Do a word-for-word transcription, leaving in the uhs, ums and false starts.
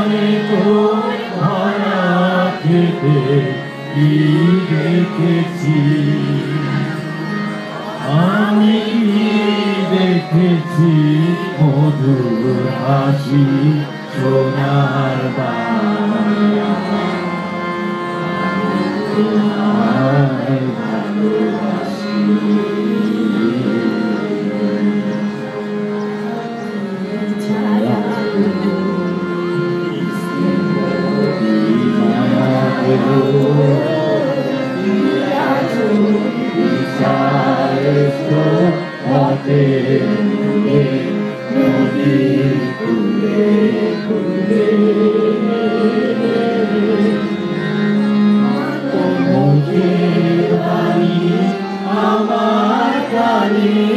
আমি তো ভরা খেতে কি দেখেছি, আমি দেখেছি মধুর হাসি সোনার বাংলা। তোমায় ভালোবাসি। আমার কালী